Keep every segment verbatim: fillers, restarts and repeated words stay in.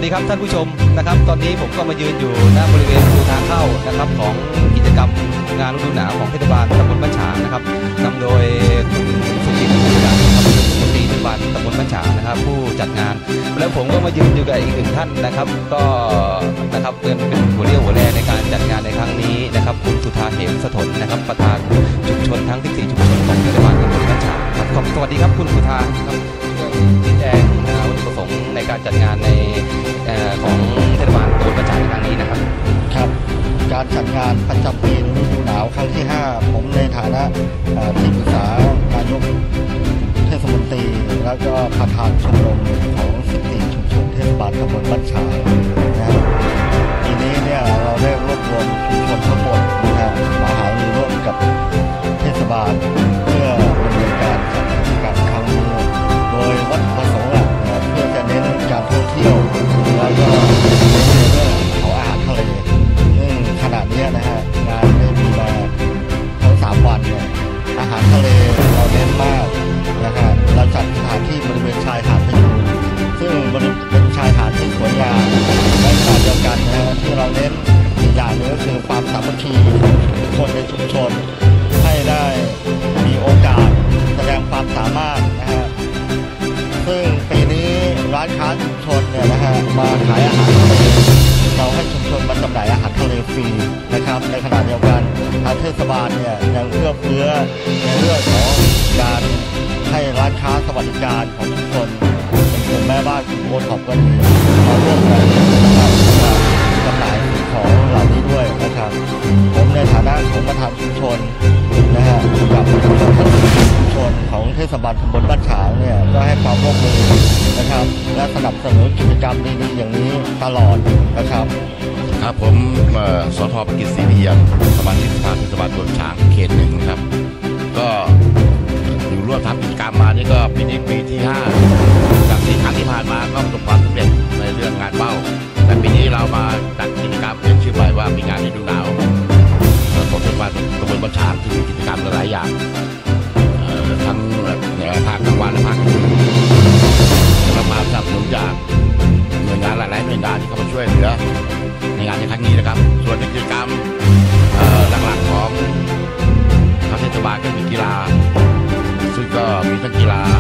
สดีครับท่านผู้ชมนะครับตอนนี้ผมก็มายืนอยู่ณบริเวณประตูทางเข้านะครับของกิจกรรมงานฤดูหนาวของเทศบาลตำบลบ้านฉางนะครับนำโดยคุณสุกิตภูมิการนะครับผู้ตีเทศบาลตำบลบ้านฉางนะครับผู้จัดงานแล้วผมก็มายืนอยู่กับอีกหนึ่งท่านนะครับก็นะครับเป็นเป็นหัวเรี่ยวหัวแรงในการจัดงานในครั้งนี้นะครับคุณสุธาเหมสถนนะครับประธานชุมชนทั้งสิบสี่ชุมชนของเทศบาลตำบลบ้านฉางครับสวัสดีครับคุณสุธาครับชี้แจงวัตถุประสงค์ในการจัดงานในของเทศบาลตำบลบ้านฉางในครั้งนี้นะครับครับการจัดงานประจำปีฤดูหนาวครั้งที่ห้าผมในฐานะที่ปรึกษานายกเทศมนตรีแล้วก็ประธานชมรมของสิบสี่ชุมชนเทศบาลตำบลบ้านฉางนะปีนี้เนี่ยเราได้รวบรวมชุมชนทั้งหมดนะฮะมาหารือร่วมกับเทศบาลเพื่อดำเนินการจัดกิจกรรมครั้งนี้โดยวัตถุประสงค์หลักเพื่อจะเน้นการท่องเที่ยวแล้วก็เน้นในเรื่องของอาหารทะเลซึ่งขณะนี้นะฮะงานได้มีมาทั้งสามวันเนี่ยอาหารทะเลเราเน้นมากนะฮะเราจัดสถานที่บริเวณชายหาดพยูนซึ่งเป็นชายหาดที่สวยงามในขณะเดียวกันนะฮะที่เราเน้นอีกอย่างหนึ่งก็คือความสามัคคีคนในชุมชนให้ได้มีโอกาสแสดงความสามารถนะฮะซึ่งปีนี้ร้านค้าชุมชนเนี่ยนะฮะมาขายอาหารทะเลเราให้ชุมชนมาจำหน่ายอาหารทะเลฟรีนะครับในขณะเดียวกันทางเทศบาลเนี่ยยังเอื้อเฟื้อในเรื่องของการให้ร้านค้าสวัสดิการของชุมชนเป็นกลุ่มแม่บ้านกลุ่มโอท็อปก็ดีมาร่วมกันนะครับจำหน่ายของเหล่านี้ด้วยนะครับผมในฐานะของประธานชุมชนนะฮะกับชุมชนชุมชนของเทศบาลตำบลบ้านฉางเนี่ยก็ให้ความร่วมมือนะครับและสนับสนุนกิจกรรมดีๆอย่างนี้ตลอดนะครับครับผมสท.ประกิตศรีเพียรสมาชิกสภาเทศบาลตำบลฉางเขตหนึ่งครับก็อยู่ร่วมทำกิจกรรมมานี่ก็ปีนี้ปีที่ห้าจากที่ครั้งที่ผ่านมาก็ประสบความสำเร็จในเรื่องงานเป้าแต่ปีนี้เรามาจัดกิจกรรมเปลี่ยนชื่อใหม่ว่ามีงานฤดูหนาวของเทศบาลตำบลบ้านฉางที่มีกิจกรรมหลายอย่างทั้งภาคกลางวันและภาคกลางคืนเรามาสนับสนุนจากหน่วยงานหลายๆหน่วยงานที่เข้ามาช่วยเหลือในงานในครั้งนี้นะครับส่วนกิจกรรมหลักๆของทางเทศบาลก็มีกีฬาซึ่งก็มีทั้งกีฬา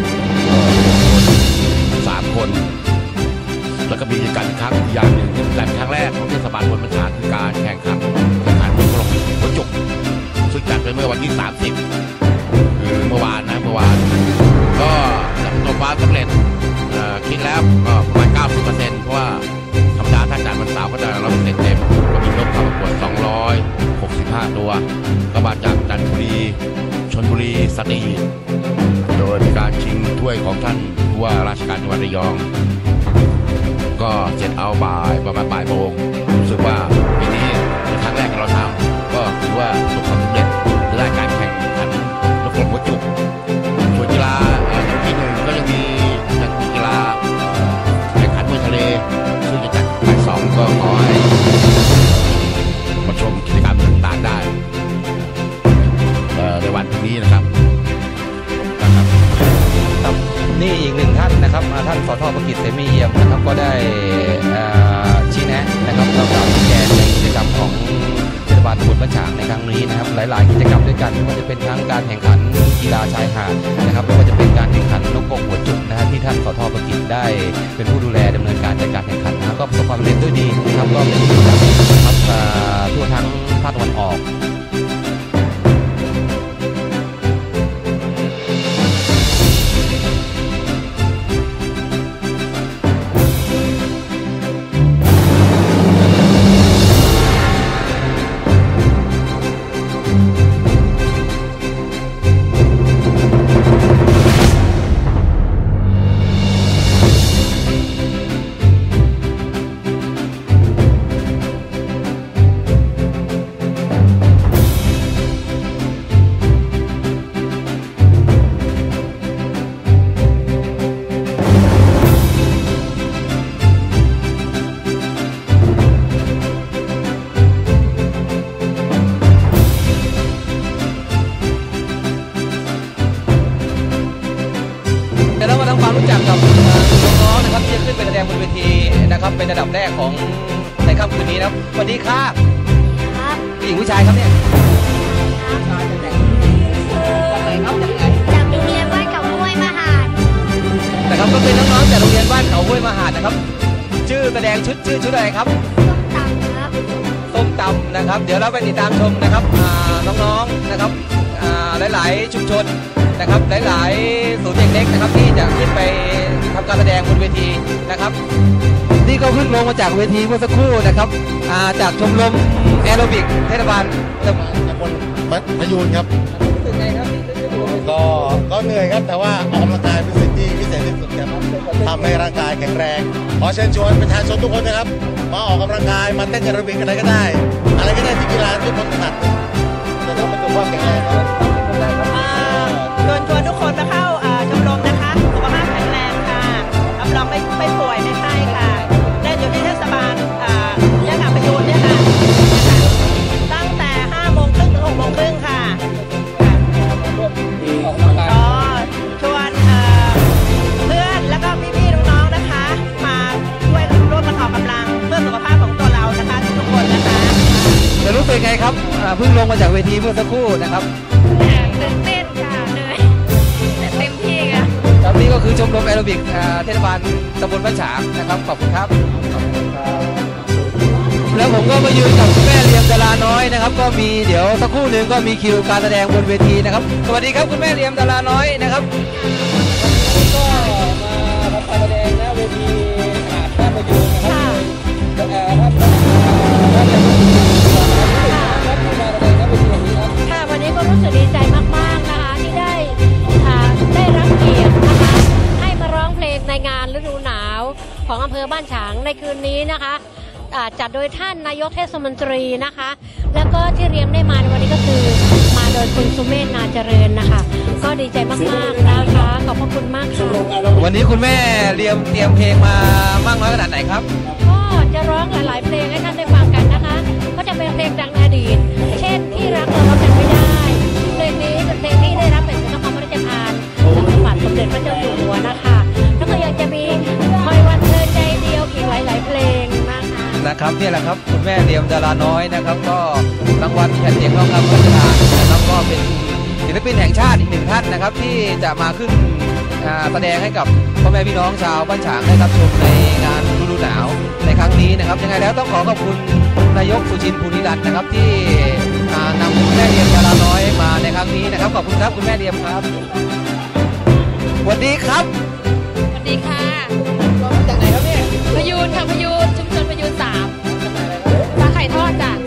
สามคนแล้วก็มีกิจกรรมครั้งอย่างหนึ่งที่เป็นครั้งแรกของเทศบาลตำบลบ้านฉางคือการแข่งขันแข่งขันกลองหัวจุกซึ่งจัดไปเมื่อวันที่สามสิบคือเมื่อวานนะเมื่อวานก็ประสบความสำเร็จคิดแล้วก็ประมาณ เก้าสิบเปอร์เซ็นต์ เพราะว่าธรรมดาถ้าจัดวันเสาร์ก็จะเราเต็มเต็มก็มีนกเข้าประกวดสองร้อยหกสิบห้าตัวก็มาจากจันทบุรีชลบุรีสตรีโดยมีการชิงถ้วยของท่านผู้ว่าราชการจังหวัดระยองก็เสร็จเอาบ่ายประมาณบ่ายโมงรู้สึกว่าปีนี้เป็นครั้งแรกที่เราทำก็ถือว่าประสบความสำเร็จได้การแข่งขันนกกรงหัวจุกส่วนกีฬาที่หนึ่งก็ยังมีจัดกีฬาแข่งขันมวยทะเลซึ่งจะจัดบ่ายสองก็ขอให้มาชมกิจกรรมต่างๆได้ในวันพรุ่งนี้นะครับนี่อีกหนึ่งท่านนะครับท่านสท.ประกิตเสมีเอี่ยมนะครับก็ได้ชี้แนะนะครับเรากล่าวชี้แจงในกิจกรรมของเทศบาลตำบลบ้านฉางในครั้งนี้นะครับหลายๆกิจกรรมด้วยกันไม่ว่าจะเป็นทั้งการแข่งขันกีฬาชายหาดนะครับไม่ว่าจะเป็นการแข่งขันนกกรงหัวจุกนะครับที่ท่านสท.ประกิตได้เป็นผู้ดูแลดำเนินการจัดการแข่งขันนะครับก็ประสบความสำเร็จด้วยดีนะครับก็เป็นกิจกรรมนะครับทั่วทั้งภาคตะวันออกรู้จักกับน้องๆนะครับที่ขึ้นไปแสดงบนเวทีนะครับเป็นระดับแรกของในค่ำคืนนี้นะครับสวัสดีค่ะครับผู้หญิงผู้ชายครับเนี่ยจากไหนครับจากไหนจากโรงเรียนบ้านเขาห้วยมหาดนะครับก็เป็นน้องๆจากโรงเรียนบ้านเขาห้วยมหาดนะครับชื่อแสดงชุดชื่อชุดอะไรครับส้มตำครับส้มตำนะครับเดี๋ยวเราไปติดตามชมนะครับน้องๆนะครับหลายๆชุมชนนะครับหลายๆศูนย์เด็กๆนะครับที่จะขึ้นไปทำการแสดงบนเวทีนะครับนี่ก็เพิ่งลงมาจากเวทีเมื่อสักครู่นะครับจากชมรมแอโรบิกเทศบาลตำบลพยูนครับรู้สึกไงครับก็ก็เหนื่อยครับแต่ว่าออกกำลังกายเป็นสิ่งที่พิเศษที่สุดครับทำให้ร่างกายแข็งแรงขอเชิญชวนประชาชนทุกคนนะครับมาออกกำลังกายมาเต้นแอโรบิกอะไรก็ได้อะไรก็ได้ที่กีฬาทุกคนถนัดจะทำให้สุขภาพแข็งแรงครับชวนชวนทุกคนมาเข้าชมรมนะคะสุขภาพแข็งแรงค่ะรับรองไม่ไม่ป่วยไม่ไข้ค่ะได้อยู่ที่เทศบาลเนี่ยค่ะประยูนเนี่ยค่ะตั้งแต่ห้าโมงครึ่งถึงหกโมงครึ่งค่ะก็ชวนเพื่อนแล้วก็พี่ๆน้องๆนะคะมาช่วยร่วมกันออกกำลังเพื่อสุขภาพของตัวเรานะคะทุกคนนะคะจะรู้สึกไงครับเพิ่งลงมาจากเวทีเมื่อสักครู่นะครับตื่นเต้นค่ะเหนื่อยแต่เต็มที่ค่ะครับนี่ก็คือชมรมแอโรบิกเทศบาลตำบลบ้านฉางนะครับขอบคุณครับแล้วผมก็มายืนกับคุณแม่เลียมดาราน้อยนะครับก็มีเดี๋ยวสักครู่หนึ่งก็มีคิวการแสดงบนเวทีนะครับสวัสดีครับคุณแม่เลียมดาราน้อยนะครับก็มาทำการแสดงหน้าเวทีหาดหน้าประยูนนะครับท่านท่านท่านจะรู้สึกค่ะวันนี้ก็รู้สึกดีใจมากๆนะคะที่ได้ได้รับเกียรตินะคะให้มาร้องเพลงในงานฤดูหนาวของอำเภอบ้านฉางในคืนนี้นะคะจัดโดยท่านนายกเทศมนตรีนะคะแล้วก็ที่เรียมได้มาในวันนี้ก็คือมาโดยคุณสุเมธนาเจริญนะคะก็ดีใจมากๆนะคะขอบพระคุณมากค่ะวันนี้คุณแม่เรียมเตรียมเพลงมามากน้อยขนาดไหนครับก็จะร้องหลายๆเพลงให้ท่านได้ฟังกันนะคะก็จะเป็นเพลงดังในอดีตเช่นที่รักเรารักกันไม่ได้เพลงนี้เป็นเพลงที่ได้รับเป็นพระราชทานจากพระบาทสมเด็จพระเจ้าอยู่หัวนะคะแล้วก็ยังจะมีคอยวันเธอใจเดียวอีกหลายๆเพลงนะคะนะครับนี่แหละครับคุณแม่เลียมดาราน้อยนะครับก็รางวัลแผ่นเสียงทองคำพระราชทานนะครับก็เป็นศิลปินแห่งชาติอีกหนึ่งท่านนะครับที่จะมาขึ้นแสดงให้กับพ่อแม่พี่น้องชาวบ้านฉางได้รับชมในงานฤดูหนาวในครั้งนี้นะครับยังไงแล้วต้องขอขอบคุณนายกสุชิน ภูนิรัตน์นะครับที่นำคุณแม่เลียมดาราน้อยมาในครั้งนี้นะครับขอบคุณครับคุณแม่เลียมครับสวัสดีครับสวัสดีค่ะมาจากไหนครับเนี่ยพยูนค่ะพยูนชุมชนพยูนสามปลาไข่ทอดจ้ะ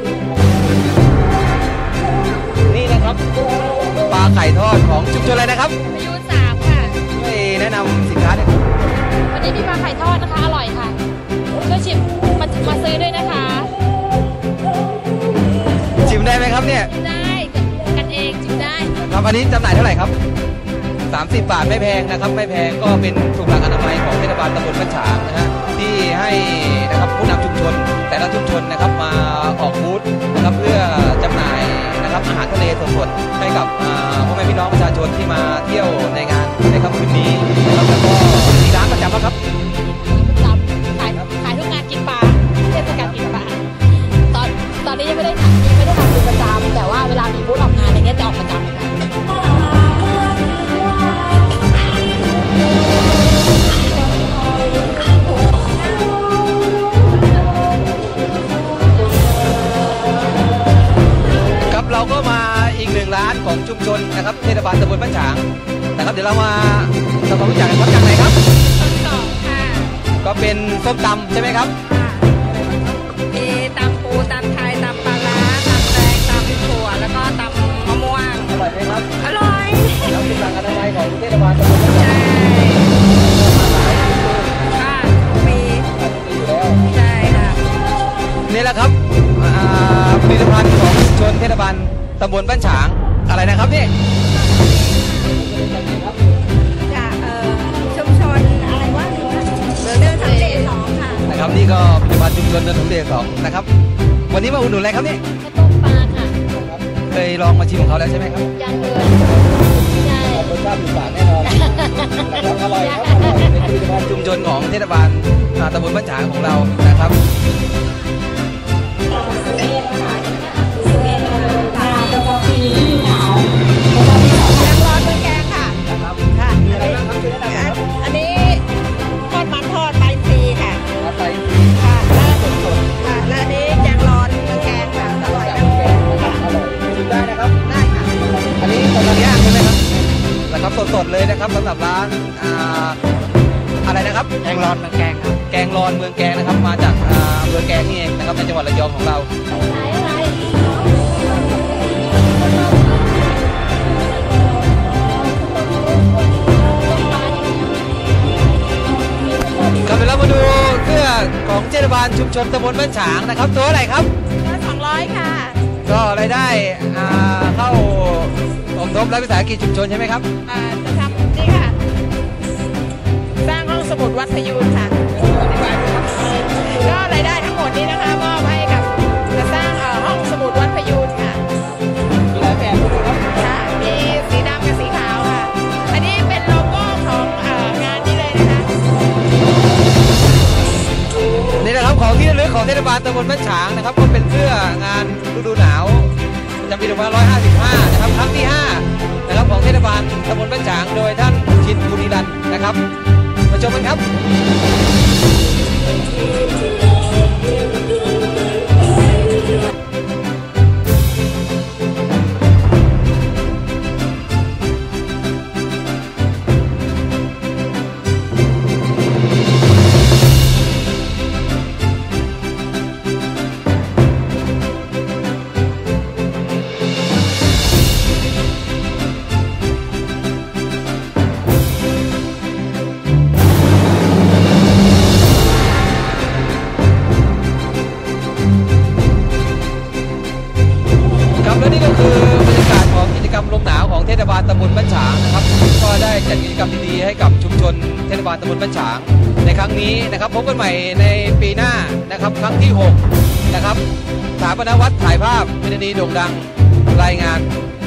นี่นะครับปลาไข่ทอดของชุมชนอะไรนะครับพยูนสามค่ะช่วยแนะนำสินค้าด้วยวันนี้มีปลาไข่ทอดนะคะอร่อยค่ะช่วยชิมมามาซื้อด้วยนะคะชิมได้ไหมครับเนี่ยได้กันเองชิมได้ครับอันนี้จำหน่ายเท่าไหร่ครับสามสิบบาทไม่แพงนะครับไม่แพงก็เป็นถุงหลักอนามัยของเทศบาลตำบลบ้านฉางนะฮะที่ให้นะครับผู้นำชุมชนแต่ละชุมชนนะครับมาออกบูธนะครับเพื่อจำหน่ายนะครับอาหารทะเลสดๆให้กับพ่อแม่พี่น้องประชาชนที่มาเที่ยวในงานในค่ำคืนนี้นะครับแล้วก็มีร้านประจำครับประจำขายขายทุกงานกินปลาเทศกาลกินปลาตอนตอนนี้ยังไม่ได้ทำยังไม่ได้ทำเป็นประจำแต่ว่าเวลามีบูธออกงานอะไรเงี้ยจะออกประจำค่ะเราก็มาอีกหนึ่งร้านของชุมชนนะครับเทศบาลตำบลบ้านฉางนะครับเดี๋ยวเรามาทำความรู้จักกันครับจากไหนครับต้นสองค่ะก็เป็นส้มตำใช่ไหมครับมีตำปูตำไทยตำปลาร้าตำแตงตำถั่วแล้วก็ตำมะม่วงอร่อยไหมครับอร่อยแล้วเป็นหลักอนามัยของเทศบาลตำบลบ้านฉางค่ะมีอยู่แล้วใช่ค่ะนี่แหละครับผลิตภัณฑ์ของชุมชนเทศบาลตำบลบ้านฉางอะไรนะครับนี่จากชุมชนอะไรว่าเดินทางเลสองค่ะนะครับนี่ก็ผลิตภัณฑ์ชุมชนเดินทางเลสองนะครับวันนี้มาอุดหนุนอะไรครับนี่ต้มปลาค่ะเคยลองมาชิมของเขาแล้วใช่ไหมครับยังเลยใช่รสชาติถูกปากแน่นอนนะครับอร่อยครับอร่อยเป็นผลิตภัณฑ์ชุมชนของเทศบาลตำบลบ้านฉางของเรานะครับแกงร้อนเมืองแกงค่ะค่ะอันนี้ทอดมันทอดปลาอินทรีย์ค่ะไปค่ะแล้วค่ะแล้วอันนี้แกงร้อนเมืองแกงค่ะอร่อยนะค่ะชิมได้นะครับได้ค่ะอันนี้ตอนนี้ย่างใช่ไหมครับนะครับสดๆเลยนะครับสำหรับร้านอ่าอะไรนะครับแกงร้อนเมืองแกงครับแกงรอนเมืองแกงนะครับมาจากอ่าอำเภอแกงนี่เองนะครับในจังหวัดระยองของเราครับเดี๋ยวเรามาดูเสื้อของเทศบาลชุมชนตำบลบ้านฉางนะครับตัวอะไรครับก็สองร้อยค่ะก็รายได้อ่าเข้าสมทบรัฐวิสาหกิจชุมชนใช่ไหมครับอ่าจะทำนี่ค่ะ สร้างห้องสมุดวัดพยูนค่ะ ก็รายได้ทั้งหมดนี้นะคะมอบให้กับจะสร้างเอ่อห้องสมุดวัดพยูนค่ะมีหลายแบบเลยครับค่ะ มีสีดำกับสีขาวค่ะ อันนี้เป็นโลโก้ของเอ่องานนี้เลยนะคะนี่นะครับของที่ระลึกของเทศบาลตำบลบ้านฉางนะครับก็เป็นเสื้องานฤดูหนาวประจำปีสองพันห้าร้อยห้าสิบห้านะครับครั้งที่ห้านะครับของเทศบาลตำบลบ้านฉางโดยท่านชินบุรีรัตน์นะครับมาชมกันครับครับและนี่ก็คือบรรยากาศของกิจกรรมลมหนาวของเทศบาลตำบลบ้านฉางนะครับก็ได้จัดกิจกรรมดีๆให้กับชุมชนเทศบาลตำบลบ้านฉางในครั้งนี้นะครับพบกันใหม่ในปีหน้านะครับครั้งที่หกนะครับสถาปนวัดถ่ายภาพพิธีโด่งดังรายงาน